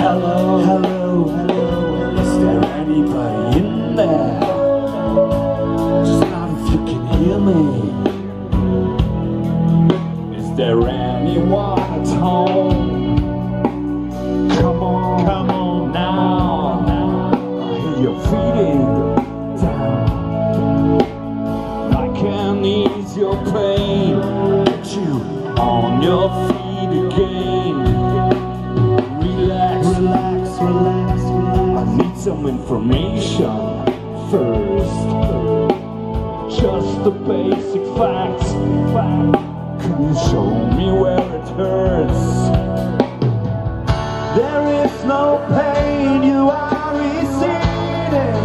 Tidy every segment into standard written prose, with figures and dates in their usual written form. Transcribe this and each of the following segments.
Hello, hello, hello. Is there anybody in there? Shout if you can hear me. Is there anyone at home? Come on now. I hear you feeling down. I can ease your pain, get you on your feet again. Relax, relax, relax, relax. I need some information first. Just the basic facts. Can you show me where it hurts? There is no pain, you are receding.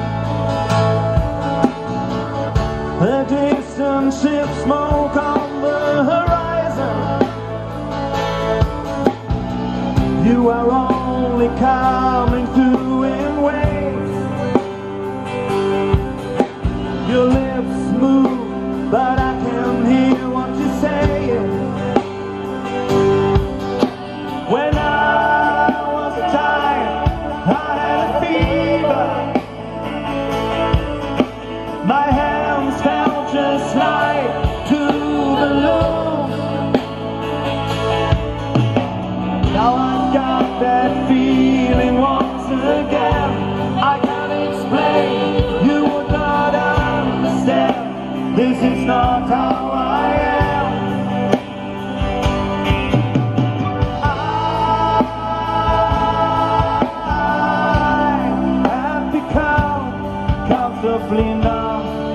The distant ship smoke on the horizon. You are only coming through in waves. Your lips move, but I can hear what you're saying. When I was a child, I had a fever. My hands felt just like two balloons. Now I've got that feeling once again. I can't explain, you would not understand. This is not how I am. I have become comfortably numb.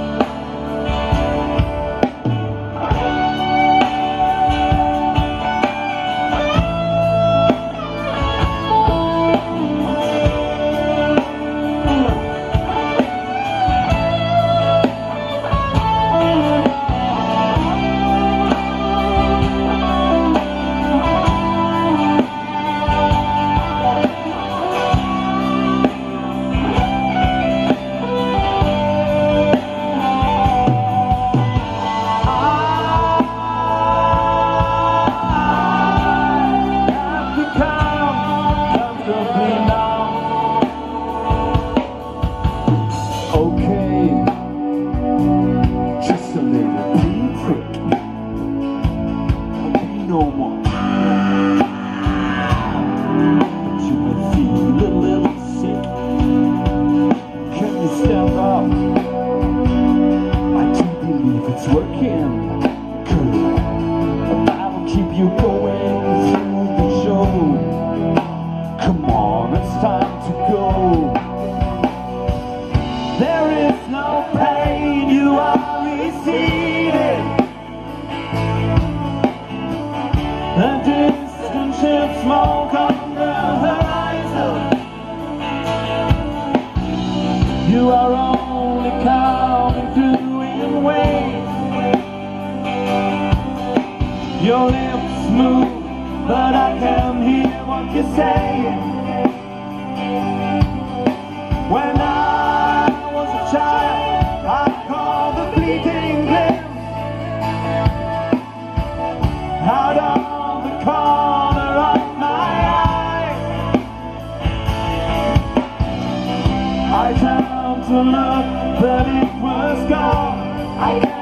Okay, just a little pinprick. I'll be no more. But you may feel a little sick. Can you stand up? I do believe it's working. Good. I will keep you going through the show. Come on, it's time to go. There is no pain, you are receding. The distant ship smoke on the horizon. You are only coming through in waves. Your lips move, but I can hear what you're saying. When I was a child, I called the fleeting glimpse out of the corner of my eye. I turned to look, but it was gone.